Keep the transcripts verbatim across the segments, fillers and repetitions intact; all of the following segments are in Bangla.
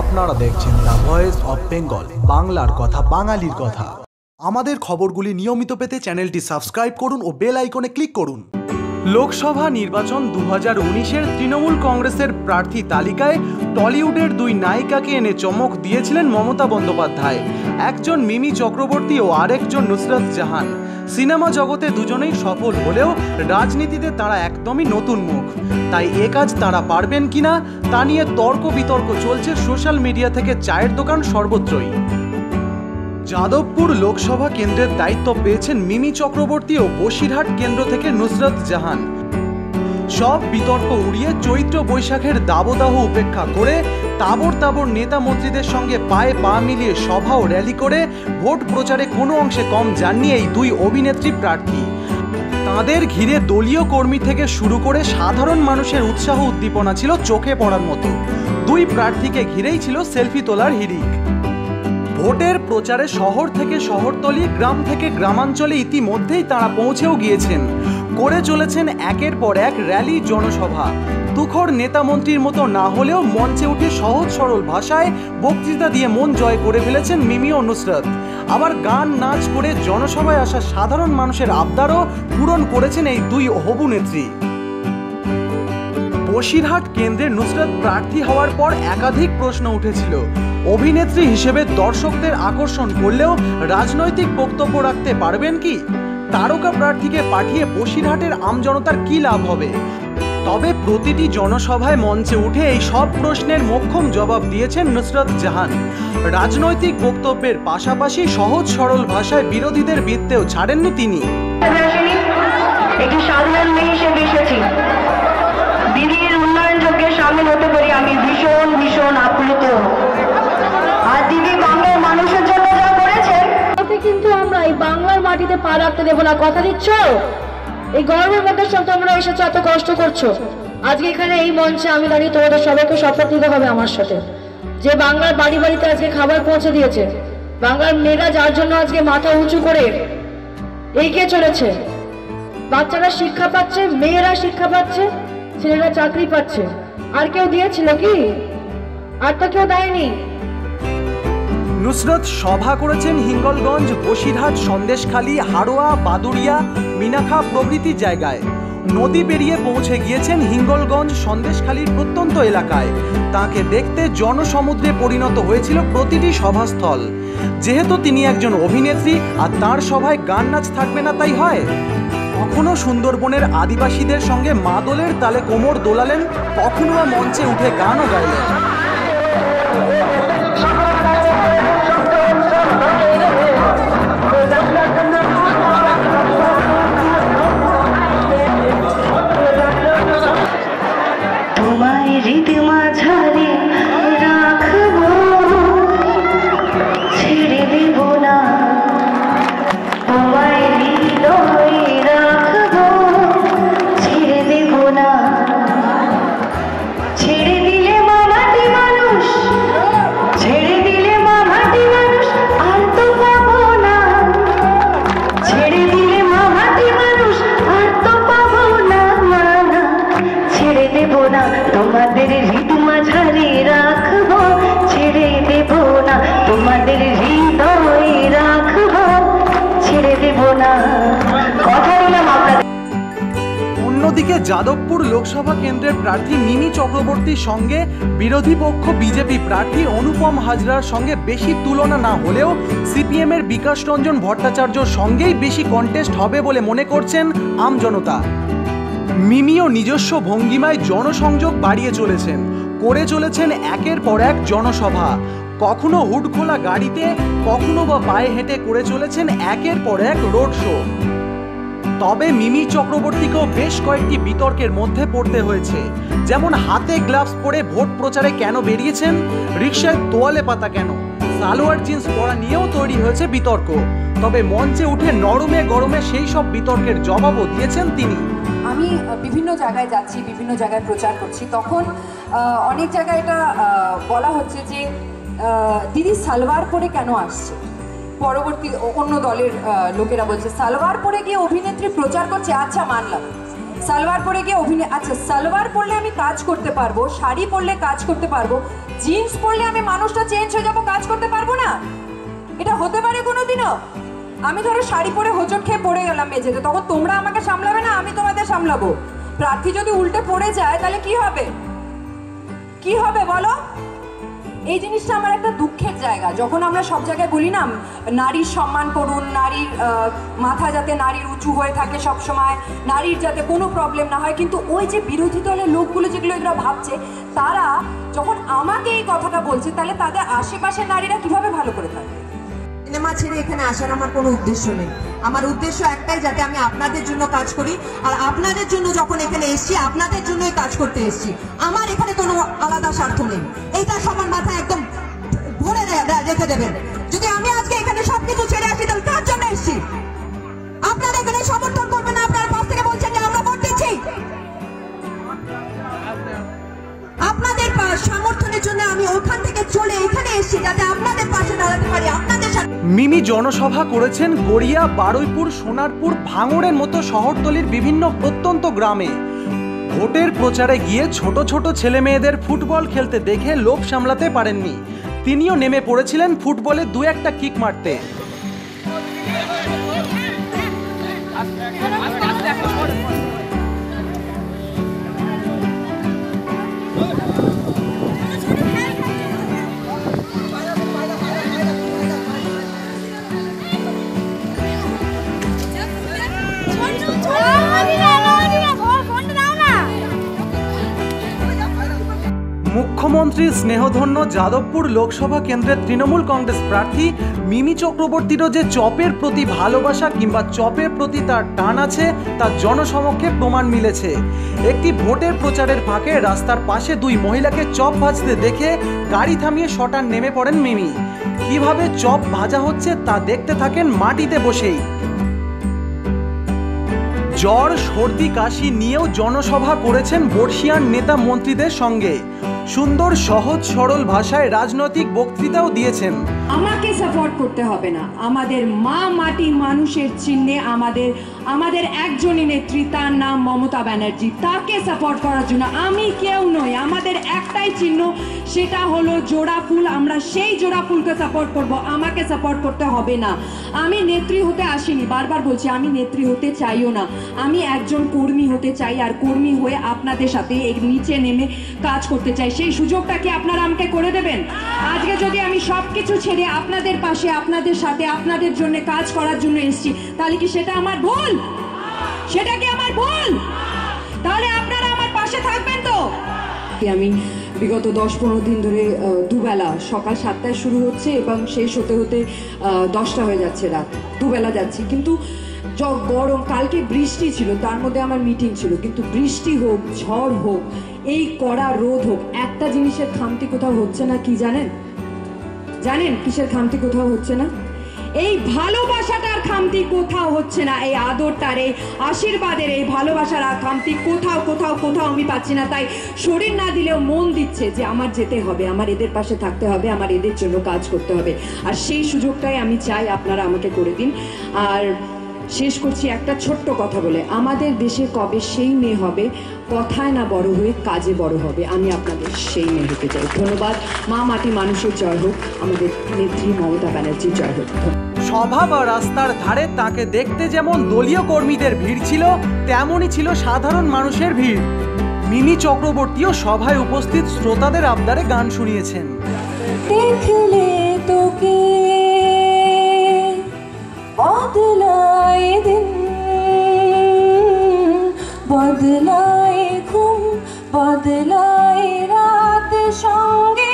আপনারা দেখছেন দ্য ভয়েস অফ বেঙ্গল, বাংলার কথা বাঙালির কথা। আমাদের খবরগুলি নিয়মিত পেতে চ্যানেলটি সাবস্ক্রাইব করুন ও বেল আইকনে ক্লিক করুন। লোকসভা নির্বাচন দু হাজার উনিশের তৃণমূল কংগ্রেসের প্রার্থী তালিকায় টলিউডের দুই নায়িকাকে এনে চমক দিয়েছিলেন মমতা বন্দ্যোপাধ্যায়। একজন মিমি চক্রবর্তী ও আরেকজন নুসরত জাহান। সিনেমা জগতে দুজনেই সফল হলেও রাজনীতিতে তারা একদমই নতুন মুখ। তাই এ কাজ তারা পারবেন কিনা তা নিয়ে তর্ক বিতর্ক চলছে সোশ্যাল মিডিয়া থেকে চায়ের দোকান সর্বত্রই। যাদবপুর লোকসভা কেন্দ্রের দায়িত্ব পেয়েছেন মিমি চক্রবর্তী ও বসিরহাট কেন্দ্র থেকে নুসরত জাহান। সব বিতর্ক উড়িয়ে চৈত্র বৈশাখের দাবদাহ উপেক্ষা করে তাবর তাবর নেতা মন্ত্রীদের সঙ্গে পায়ে পা মিলিয়ে সভা ও র্যালি করে ভোট প্রচারে কোনো অংশে কম যাননি এই দুই অভিনেত্রী প্রার্থী। তাঁদের ঘিরে দলীয় কর্মী থেকে শুরু করে সাধারণ মানুষের উৎসাহ উদ্দীপনা ছিল চোখে পড়ার মতো। দুই প্রার্থীকে ঘিরেই ছিল সেলফি তোলার হিড়িক। ভোটের প্রচারে শহর থেকে শহরতলি, গ্রাম থেকে গ্রামাঞ্চলে ইতিমধ্যেই তারা পৌঁছেও গিয়েছেন। করে চলেছেন একের পর এক র্যালি, জনসভা। তুখর নেতা মন্ত্রীর মতো না হলেও মঞ্চে উঠে সহজ সরল ভাষায় বক্তৃতা দিয়ে মন জয় করে ফেলেছেন মিমি ও নুসরত। আবার গান নাচ করে জনসভায় আসা সাধারণ মানুষের আবদারও পূরণ করেছেন এই দুই হবু নেত্রী। বসিরহাট কেন্দ্রে নুসরত প্রার্থী হওয়ার পর একাধিক প্রশ্ন উঠেছিল। অভিনেত্রী হিসেবে দর্শকদের আকর্ষণ করলেও রাজনৈতিক বক্তব্য রাখতে পারবেন কি? তারকা প্রার্থীকে পাঠিয়ে বসিরহাটের আমজনতার কি লাভ হবে? তবে প্রতিটি জনসভায় মঞ্চে উঠে এই সব প্রশ্নের মোক্ষম জবাব দিয়েছেন নুসরত জাহান। রাজনৈতিক বক্তব্যের পাশাপাশি সহজ সরল ভাষায় বিরোধীদের বিদ্যেও ছাড়েননি তিনি। একটি সাধারণ মেয়ে হিসেবে এসেছি, দিদির উন্নয়ন যজ্ঞে সামিল হতে পারি আমি ভীষণ ভীষণ আপ্লুত। আর দিদি বাংলার মানুষের জন্য যা করেছেন, কিন্তু আমরা এই বাংলার মাটিতে পা রাখতে দেবো না। কথা দিচ্ছ? এই গরমের মধ্যে সব তোমরা এসেছো, এত কষ্ট করছো, আজকে এখানে এই মঞ্চে আমি দাঁড়িয়ে তোমাদের সবাইকে শপথ নিতে হবে আমার সাথে, যে বাংলার বাড়ি বাড়িতে আজকে খাবার পৌঁছে দিয়েছে, বাংলার মেয়েরা যার জন্য আজকে মাথা উঁচু করে এগিয়ে চলেছে, বাচ্চারা শিক্ষা পাচ্ছে, মেয়েরা শিক্ষা পাচ্ছে, ছেলেরা চাকরি পাচ্ছে। আর কেউ দিয়েছিল কি? আর তো কেউ দেয়নি। নুসরত সভা করেছেন হিঙ্গলগঞ্জ, বসিরহাট, সন্দেশখালী, হাড়োয়া, বাদুড়িয়া, মিনাখা প্রভৃতি জায়গায়। নদী পেরিয়ে পৌঁছে গিয়েছেন হিঙ্গলগঞ্জ, সন্দেশখালীর প্রত্যন্ত এলাকায়। তাকে দেখতে জনসমুদ্রে পরিণত হয়েছিল প্রতিটি সভাস্থল। যেহেতু তিনি একজন অভিনেত্রী আর তার সভায় গান নাচ থাকবে না তাই হয়? কখনো সুন্দরবনের আদিবাসীদের সঙ্গে মাদলের তালে কোমর দোলালেন, কখনো বা মঞ্চে উঠে গানও গাইলেন। তোমায় রীতি মাঝারে রাখবো, ছেড়ে দেব না, তোমায় হৃদয়ে রাখবো, ছেড়ে দেব না। ছেড়ে দিলে মামাটি মানুষ, ছেড়ে দিলে মামাটি মানুষ আর তো পাবো না, ছেড়ে দিলে মামাটি মানুষ আর তো পাবো না, না না, ছেড়ে দেব না, তোমাদের হৃদ মাঝারে রাখবো, ছেড়ে দেব না, তোমাদের হৃদয়ে রাখবো, ছেড়ে দেব না। কথা বললাম আপনাদের। অন্যদিকে যাদবপুর লোকসভা কেন্দ্রের প্রার্থী মিমি চক্রবর্তীর সঙ্গে বিরোধী পক্ষ বিজেপি প্রার্থী অনুপম হাজরার সঙ্গে বেশি তুলনা না হলেও সিপিএম এর বিকাশ রঞ্জন ভট্টাচার্যর সঙ্গেই বেশি কন্টেস্ট হবে বলে মনে করছেন আমজনতা। মিমিও নিজস্ব ভঙ্গিমায় জনসংযোগ বাড়িয়ে চলেছেন, করে চলেছেন একের পর এক জনসভা। কখনো হুড খোলা গাড়িতে, কখনো বা পায়ে হেঁটে করে চলেছেন একের পর এক রোড শো। তবে মিমি চক্রবর্তীকেও বেশ কয়েকটি বিতর্কের মধ্যে পড়তে হয়েছে। যেমন হাতে গ্লাভস পরে ভোট প্রচারে কেন বেরিয়েছেন, রিকশায় তোয়ালে পাতা কেন, সালোয়ার জিন্স পরা নিয়েও তৈরি হয়েছে বিতর্ক। তবে মঞ্চে উঠে নরমে গরমে সেই সব বিতর্কের জবাবও দিয়েছেন তিনি। আমি বিভিন্ন জায়গায় যাচ্ছি, বিভিন্ন জায়গায় প্রচার করছি, তখন অনেক জায়গায় এটা বলা হচ্ছে যে দিদি সালোয়ার পরে কেন আসছে। পরবর্তী অন্য দলের লোকেরা বলছে সালোয়ার পরে গিয়ে অভিনেত্রী প্রচার করছে, আচ্ছা মানলাম, সালোয়ার পরে গিয়ে অভিনয়, আচ্ছা সালোয়ার পরলে আমি কাজ করতে পারবো, শাড়ি পরলে কাজ করতে পারবো, জিন্স পরলে আমি মানুষটা চেঞ্জ হয়ে যাবো, কাজ করতে পারবো না? এটা হতে পারে কোনোদিনও? আমি ধরো শাড়ি পরে হোঁচট খেয়ে পড়ে গেলাম মেঝেতে, তখন তোমরা আমাকে সামলাবে না, আমি তোমাদের সামলাবো। প্রার্থী যদি উল্টে পড়ে যায় তাহলে কি হবে? কি হবে বলো? এই জিনিসটা আমার একটা দুঃখের জায়গা। যখন আমরা সব জায়গায় বলি না নারীর সম্মান করুন, নারীর মাথা যাতে নারীর উঁচু হয়ে থাকে সব সময়, নারীর যাতে কোনো প্রবলেম না হয়, কিন্তু ওই যে বিরোধী দলের লোকগুলো যেগুলো এগুলো ভাবছে, তারা যখন আমাকে এই কথাটা বলছে তাহলে তাদের আশেপাশের নারীরা কিভাবে ভালো করে থাকবে? সিনেমা ছেড়ে এখানে আসার আমার কোনো উদ্দেশ্য নেই। আমার উদ্দেশ্য একটাই, যাতে আমি আপনাদের জন্য কাজ করি, আর আপনাদের জন্য যখন এখানে এসেছি আপনাদের জন্যই কাজ করতে এসেছি। আমার এখানে কোনো আলাদা স্বার্থ নেই, এইটা সবার মাথায় একদম ভরে রেখে দেবেন। যদি আমি আজকে এখানে সবকিছু ছেড়ে আসি তাহলে কার জন্য এসেছি? আপনারা এখানে সমর্থন করবেন না, আপনার পাশ থেকে বলছেন যে আমরা ভোট দিচ্ছি। আপনাদের সমর্থনের জন্য আমি ওখান থেকে চলে এখানে এসেছি, যাতে আপনাদের পাশে দাঁড়াতে পারি, আপনাদের সাথে। মিমি জনসভা করেছেন গড়িয়া, বারুইপুর, সোনারপুর, ভাঙড়ের মতো শহরতলির বিভিন্ন প্রত্যন্ত গ্রামে। ভোটের প্রচারে গিয়ে ছোট ছোট ছেলে মেয়েদের ফুটবল খেলতে দেখে লোভ সামলাতে পারেননি, তিনিও নেমে পড়েছিলেন ফুটবলে দু একটা কিক মারতে। মুখ্যমন্ত্রী স্নেহধন্য যাদবপুর লোকসভা কেন্দ্রের তৃণমূল কংগ্রেস প্রার্থী মিমি চক্রবর্তীরও যে চপের প্রতি ভালোবাসা কিংবা চপের প্রতি তার টান আছে তা জনসমক্ষে প্রমাণ মিলেছে। একটি ভোটের প্রচারের ফাঁকে রাস্তার পাশে দুই মহিলাকে চপ ভাজতে দেখে গাড়ি থামিয়ে শটান নেমে পড়েন মিমি। কিভাবে চপ ভাজা হচ্ছে তা দেখতে থাকেন মাটিতে বসেই। জ্বর, সর্দি, কাশি নিয়েও জনসভা করেছেন বর্ষিয়ান নেতা মন্ত্রীদের সঙ্গে। সুন্দর সহজ সরল ভাষায় রাজনৈতিক বক্তৃতাও দিয়েছেন। আমাকে সাপোর্ট করতে হবে না, আমাদের মা মাটি মানুষের চিহ্নে আমাদের আমাদের একজনই নেত্রী, তার নাম মমতা ব্যানার্জি, তাকে সাপোর্ট করার জন্য আমি কেউ নই। আমাদের একটাই চিহ্ন, সেটা হলো জোড়া ফুল। আমরা সেই জোড়া ফুলকে সাপোর্ট করব, আমাকে সাপোর্ট করতে হবে না। আমি নেত্রী হতে আসিনি, বারবার বলছি আমি নেত্রী হতে চাইও না। আমি একজন কর্মী হতে চাই, আর কর্মী হয়ে আপনাদের সাথে এর নিচে নেমে কাজ করতে চাই। সেই সুযোগটা কি আপনারা আমাকে করে দেবেন? আজকে যদি আমি সব কিছু ছেড়ে আপনাদের পাশে, আপনাদের সাথে, আপনাদের জন্য কাজ করার জন্য এসেছি, তাহলে কি সেটা আমার ভুল? সেটা কি আমার ভুল? তাহলে আপনারা আমার পাশে থাকবেন তো? আমি বিগত দশ পনেরো দিন ধরে দুবেলা, সকাল সাতটায় শুরু হচ্ছে এবং শেষ হতে হতে দশটা হয়ে যাচ্ছে, রাত দুবেলা যাচ্ছি। কিন্তু গরম, কালকে বৃষ্টি ছিল, তার মধ্যে আমার মিটিং ছিল, কিন্তু বৃষ্টি হোক, ঝড় হোক, এই কড়া রোদ হোক, একটা জিনিসের খামতি কোথাও হচ্ছে না। কি জানেন? জানেন কিসের খামতি কোথাও হচ্ছে না? এই ভালোবাসাটার খামতি কোথাও হচ্ছে না, এই আদরটার, এই আশীর্বাদের, এই ভালোবাসার খামতি কোথাও কোথাও কোথাও আমি পাচ্ছি না। তাই শরীর না দিলেও মন দিচ্ছে যে আমার যেতে হবে, আমার এদের পাশে থাকতে হবে, আমার এদের জন্য কাজ করতে হবে। আর সেই সুযোগটাই আমি চাই আপনারা আমাকে করে দিন। আর শেষ করছি একটা ছোট্ট কথা বলে, আমাদের দেশে কবে সেই মেয়ে হবে কথায় না বড় হয়ে কাজে বড় হবে। আমি আপনাদের সেই মেয়ে হতে চাই। ধন্যবাদ। মা মাটি মানুষের জয় হোক, আমাদের নেত্রী মমতা ব্যানার্জির জয় হোক। সভা বা রাস্তার ধারে তাকে দেখতে যেমন দলীয় কর্মীদের ভিড় ছিল, তেমনই ছিল সাধারণ মানুষের ভিড়। মিমি চক্রবর্তীও সভায় উপস্থিত শ্রোতাদের আবদারে গান শুনিয়েছেন। দেখলে তোকে বদলায় দিন, বদলায় ঘুম, বদলায় রাত, সঙ্গে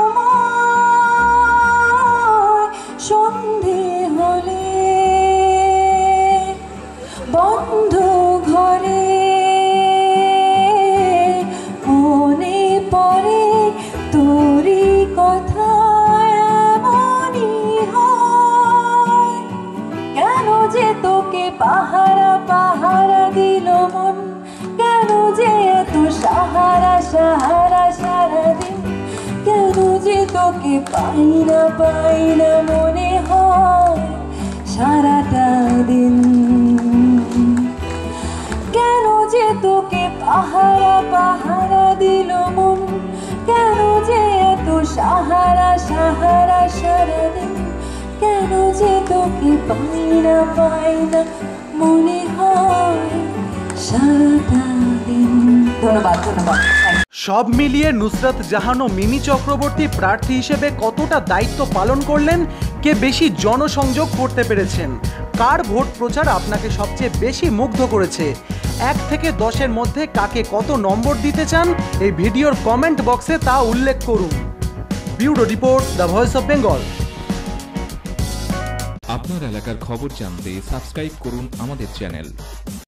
সময় সন্ধে হলে বন্ধ ঘরে মনে পড়ে তোরই কথা। তোকে পাহারা পাহারা দিল মন, কেন যে এত সাহারা সাহারা সারাদিন, কেন যে তোকে পাই না পাই না মনে হয় সারাটা দিন, কেন যে পাহারা পাহারা দিল মন, কেন যে এত সাহারা সাহারা সারাদিন, কেন যে তোকে পাই না পাই না মনে হয় সারাটা দিন। ধন্যবাদ ধন্যবাদ। সব মিলিয়ে নুসরাত জাহান ও মিমি চক্রবর্তী প্রার্থী হিসেবে কতটা দায়িত্ব পালন করলেন, কে বেশি জনসংযোগ করতে পেরেছেন, কার ভোট প্রচার আপনাকে সবচেয়ে বেশি মুগ্ধ করেছে, এক থেকে দশের মধ্যে কাকে কত নম্বর দিতে চান এই ভিডিওর কমেন্ট বক্সে তা উল্লেখ করুন। Bureau report, the voice of Bengal. আপনার এলাকার খবর জানতে সাবস্ক্রাইব করুন আমাদের চ্যানেল।